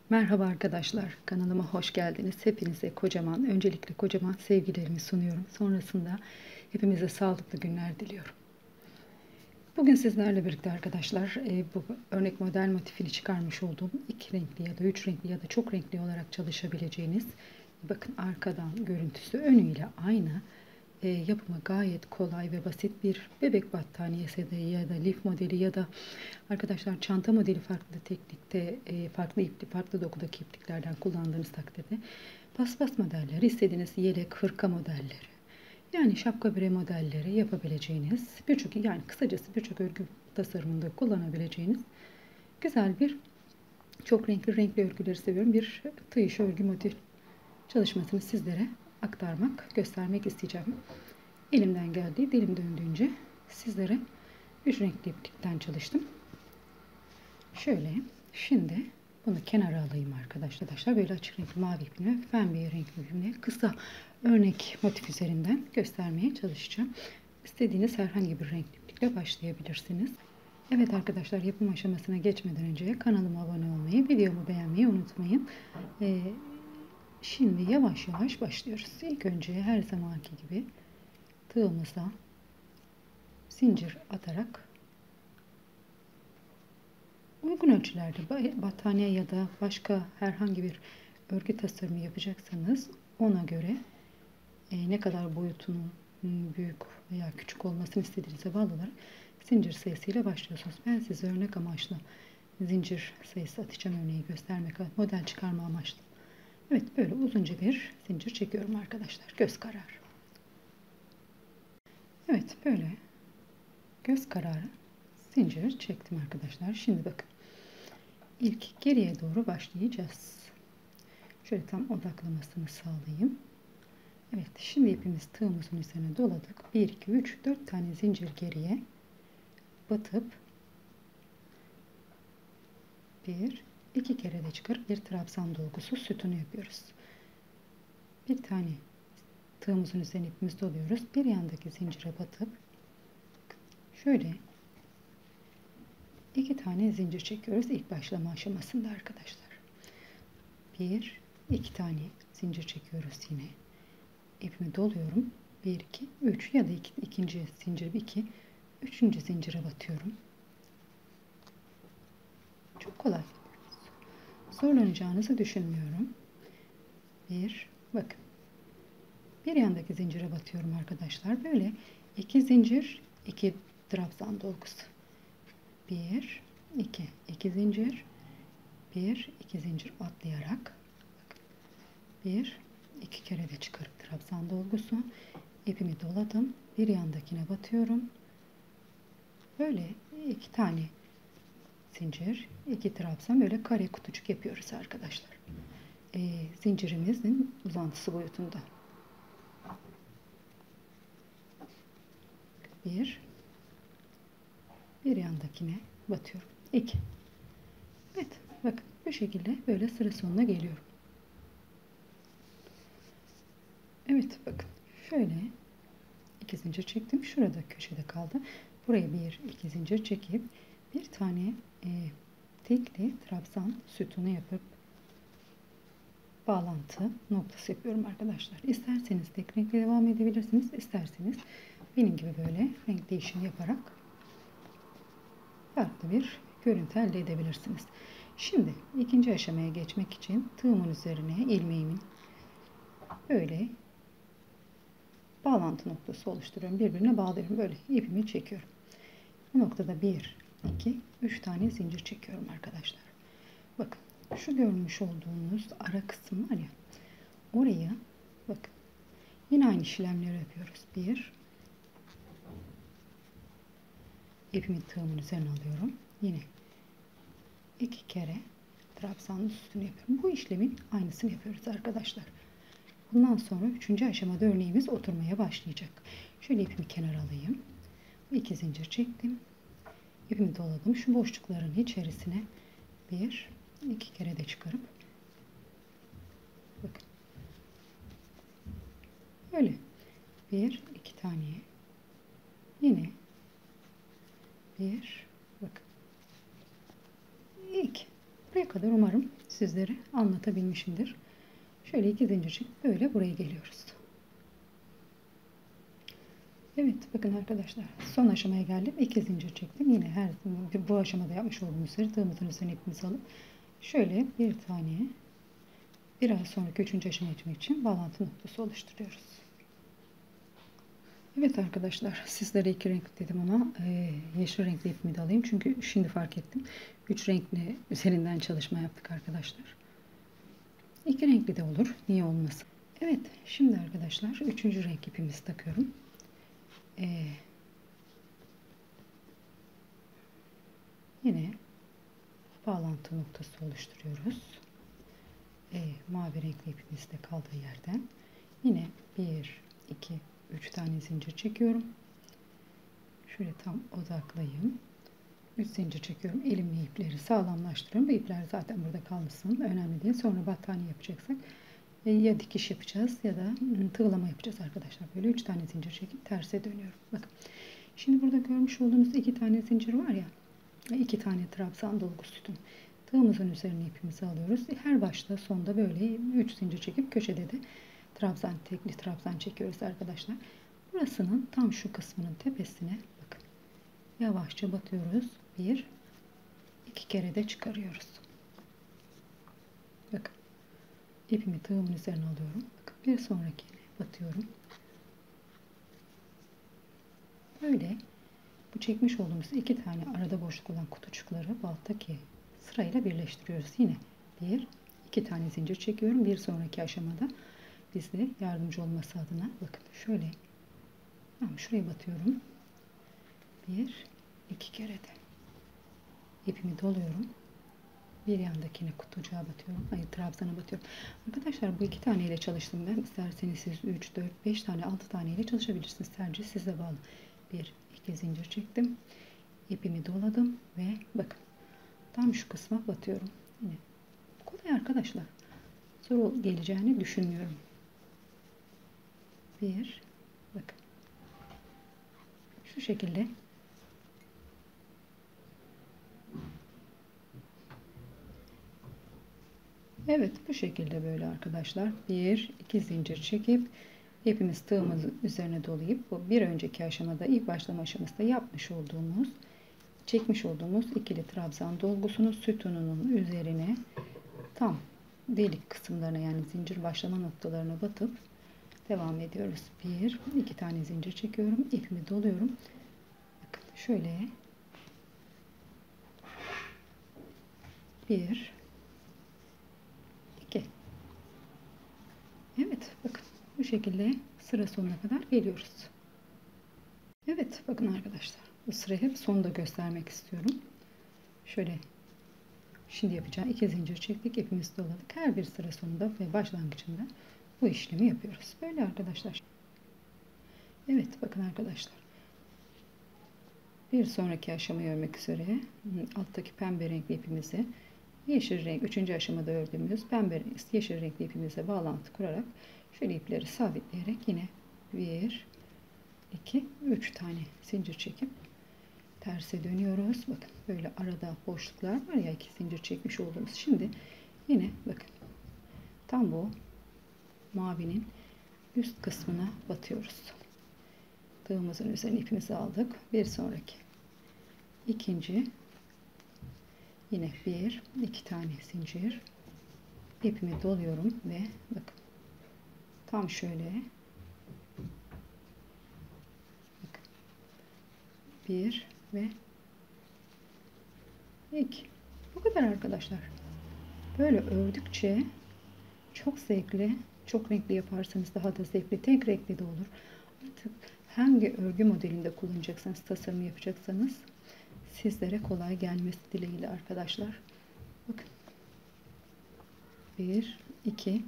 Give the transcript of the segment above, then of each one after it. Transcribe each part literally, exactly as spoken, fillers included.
Merhaba arkadaşlar, kanalıma hoş geldiniz. Hepinize kocaman, öncelikle kocaman sevgilerimi sunuyorum. Sonrasında hepimize sağlıklı günler diliyorum. Bugün sizlerle birlikte arkadaşlar e, bu örnek model motifini çıkarmış olduğum iki renkli ya da üç renkli ya da çok renkli olarak çalışabileceğiniz, bakın arkadan görüntüsü önüyle aynı, e, yapımı gayet kolay ve basit bir bebek battaniyesi ya da, ya da lif modeli ya da arkadaşlar çanta modeli farklı teknikte, e, farklı ipli, farklı dokudaki ipliklerden kullandığınız takdirde paspas modelleri, istediğiniz yelek, hırka modelleri, yani şapka bere modelleri yapabileceğiniz, birçok yani kısacası birçok örgü tasarımında kullanabileceğiniz güzel bir, çok renkli renkli örgüleri seviyorum, bir tığ işi örgü model çalışmasını sizlere aktarmak, göstermek isteyeceğim. Elimden geldiği, dilim döndüğünce sizlere üç renkli iplikten çalıştım. Şöyle, şimdi bunu kenara alayım arkadaşlar. Böyle açık renkli mavi ipimle, pembe renkli ipimle kısa örnek motif üzerinden göstermeye çalışacağım. İstediğiniz herhangi bir renkli iplikle başlayabilirsiniz. Evet arkadaşlar, yapım aşamasına geçmeden önce kanalıma abone olmayı, videomu beğenmeyi unutmayın. Ee, şimdi yavaş yavaş başlıyoruz. İlk önce her zamanki gibi tığımıza zincir atarak uygun ölçülerde battaniye ya da başka herhangi bir örgü tasarımı yapacaksanız ona göre e, ne kadar boyutunun büyük veya küçük olmasını istediğinize bağlı olarak zincir sayısıyla başlıyorsunuz. Ben size örnek amaçlı zincir sayısı atacağım, örneği göstermek, model çıkarma amaçlı. Evet, böyle uzunca bir zincir çekiyorum arkadaşlar, göz kararı. Evet, böyle göz kararı zincir çektim arkadaşlar. Şimdi bakın, İlk geriye doğru başlayacağız. Şöyle tam odaklamasını sağlayayım. Evet, şimdi ipimiz tığımızın üzerine doladık. bir, iki, üç, dört tane zincir geriye batıp bir, iki kere de çıkarıp bir trabzan dolgusu sütunu yapıyoruz. Bir tane tığımızın üzerine ipimizi doluyoruz. Bir yandaki zincire batıp şöyle iki tane zincir çekiyoruz ilk başlama aşamasında arkadaşlar. Bir, iki tane zincir çekiyoruz yine. İpimi doluyorum. bir, iki, üç ya da iki, ikinci zincir iki, üçüncü zincire batıyorum. Çok kolay. Zorlanacağınızı düşünmüyorum. Bir, bakın. Bir yandaki zincire batıyorum arkadaşlar. Böyle iki zincir, iki trabzan dolgusu. Bir, iki, iki zincir, bir, iki zincir atlayarak bir, iki kere de çıkarıp trabzan dolgusu, ipimi doladım, bir yandakine batıyorum. Böyle iki tane zincir, iki trabzan, böyle kare kutucuk yapıyoruz arkadaşlar. Ee, zincirimizin uzantısı boyutunda. Bir, bir yandakine batıyorum. İki. Evet, bakın bu şekilde böyle sıra sonuna geliyorum. Evet, bakın şöyle iki zincir çektim. Şurada köşede kaldı. Buraya bir, iki zincir çekip bir tane e, tekli trabzan sütunu yapıp bağlantı noktası yapıyorum arkadaşlar. İsterseniz tek renkle devam edebilirsiniz. İsterseniz benim gibi böyle renk değişimi yaparak farklı bir görüntü elde edebilirsiniz. Şimdi ikinci aşamaya geçmek için tığımın üzerine ilmeğimin böyle bağlantı noktası oluşturuyorum. Birbirine bağlıyorum. Böyle ipimi çekiyorum. Bu noktada bir, iki, üç tane zincir çekiyorum arkadaşlar. Bakın şu görmüş olduğunuz ara kısım var ya, oraya bakın yine aynı işlemleri yapıyoruz. Bir, ipimi tığımın üzerine alıyorum. Yine iki kere trabzanın üstünü yapıyorum. Bu işlemin aynısını yapıyoruz arkadaşlar. Bundan sonra üçüncü aşamada örneğimiz oturmaya başlayacak. Şöyle ipimi kenara alayım. İki zincir çektim. İpimi doladım. Şu boşlukların içerisine bir, iki kere de çıkarıp bakın böyle bir, iki tane yine bir, bakın iki. Buraya kadar umarım sizlere anlatabilmişimdir. Şöyle iki zincir çekip böyle buraya geliyoruz. Evet bakın arkadaşlar, son aşamaya geldim. iki zincir çektim. Yine her bu aşamada yapmış olduğumuz üzere tığımızın üzerine ipimizi alıp şöyle bir tane biraz sonraki üçüncü aşamaya geçmek için bağlantı noktası oluşturuyoruz. Evet arkadaşlar, sizlere iki renk dedim ama e, yeşil renkli ipimi de alayım. Çünkü şimdi fark ettim. Üç renkli üzerinden çalışma yaptık arkadaşlar. İki renkli de olur. Niye olmasın? Evet şimdi arkadaşlar üçüncü renk ipimizi takıyorum. Ee, yine bağlantı noktası oluşturuyoruz. Ee, mavi renkli ipimiz de kaldığı yerden. Yine bir, iki, üç tane zincir çekiyorum. Şöyle tam odaklayayım. üç zincir çekiyorum. Elimle ipleri sağlamlaştırıyorum. Bu ipler zaten burada kalmasın. Önemli değil. Sonra battaniye yapacaksak ya dikiş yapacağız ya da tığlama yapacağız arkadaşlar. Böyle üç tane zincir çekip terse dönüyorum. Bakın. Şimdi burada görmüş olduğunuz iki tane zincir var ya. iki tane trabzan dolgu sütun. Tığımızın üzerine ipimizi alıyoruz. Her başta sonda böyle üç zincir çekip köşede de trabzan, tekli trabzan çekiyoruz arkadaşlar. Burasının tam şu kısmının tepesine bakın. Yavaşça batıyoruz. Bir, iki kere de çıkarıyoruz. Bakın. İpimi tığımın üzerine alıyorum. Bakın bir sonrakine batıyorum. Böyle bu çekmiş olduğumuz iki tane arada boşluk olan kutucukları bu alttaki sırayla birleştiriyoruz. Yine bir, iki tane zincir çekiyorum. Bir sonraki aşamada bize yardımcı olması adına bakın şöyle tamam, şuraya batıyorum. Bir, iki kere de ipimi doluyorum. Bir yandakine kutucuğa batıyorum. Hayır, trabzana batıyorum. Arkadaşlar bu iki tane ile çalıştım ben. İsterseniz siz üç, dört, beş tane, altı tane ile çalışabilirsiniz. Tercih size bağlı. Bir, iki zincir çektim. İpimi doladım ve bakın tam şu kısma batıyorum. Yine kolay arkadaşlar. Zor geleceğini düşünmüyorum. Bir, bakın. Şu şekilde evet bu şekilde böyle arkadaşlar. Bir, iki zincir çekip ipimiz tığımızın üzerine dolayıp bu bir önceki aşamada ilk başlama aşamasında yapmış olduğumuz çekmiş olduğumuz ikili trabzan dolgusunun sütununun üzerine tam delik kısımlarına yani zincir başlama noktalarına batıp devam ediyoruz. Bir, iki tane zincir çekiyorum. İpimi doluyorum. Bakın şöyle bir, iki. Evet bakın bu şekilde sıra sonuna kadar geliyoruz. Evet bakın arkadaşlar bu sırayı hep sonda göstermek istiyorum. Şöyle şimdi yapacağım iki zincir çektik, ipimizi doladık. Her bir sıra sonunda ve başlangıcında bu işlemi yapıyoruz. Böyle arkadaşlar. Evet bakın arkadaşlar. Bir sonraki aşamayı örmek üzere alttaki pembe renkli ipimizi yeşil renk üçüncü aşamada ördüğümüz pembe yeşil renkli ipimize bağlantı kurarak şöyle ipleri sabitleyerek yine bir, iki, üç tane zincir çekip terse dönüyoruz. Bakın böyle arada boşluklar var ya, iki zincir çekmiş olduğumuz. Şimdi yine bakın tam bu mavinin üst kısmına batıyoruz. Tığımızın üzerine ipimizi aldık. Bir sonraki ikinci yine bir, iki tane zincir ipimi doluyorum ve bakın tam şöyle bakın bir ve iki. Bu kadar arkadaşlar. Böyle ördükçe çok zevkli, çok renkli yaparsanız daha da zevkli, tek renkli de olur. Artık hangi örgü modelinde kullanacaksanız, tasarım yapacaksanız sizlere kolay gelmesi dileğiyle arkadaşlar. Bakın. bir, iki.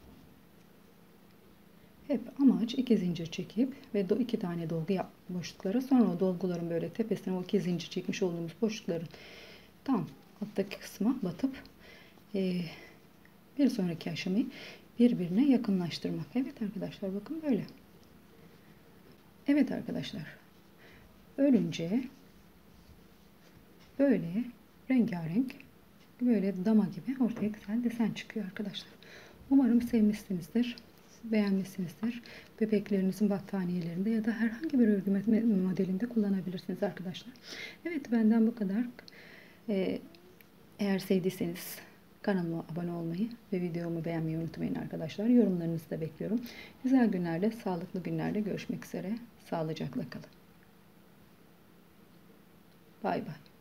Hep amaç iki zincir çekip ve iki tane dolgu yap boşluklara. Sonra o dolguların böyle tepesine o iki zincir çekmiş olduğumuz boşlukların tam alttaki kısma batıp e, bir sonraki aşamayı birbirine yakınlaştırmak. Evet arkadaşlar bakın böyle. Evet arkadaşlar. Örünce böyle rengarenk böyle dama gibi ortaya güzel desen çıkıyor arkadaşlar. Umarım sevmişsinizdir, beğenmişsinizdir. Bebeklerinizin battaniyelerinde ya da herhangi bir örgü modelinde kullanabilirsiniz arkadaşlar. Evet, benden bu kadar. Ee, eğer sevdiyseniz kanalıma abone olmayı ve videomu beğenmeyi unutmayın arkadaşlar. Yorumlarınızı da bekliyorum. Güzel günlerde, sağlıklı günlerde görüşmek üzere. Sağlıcakla kalın. Bay bay.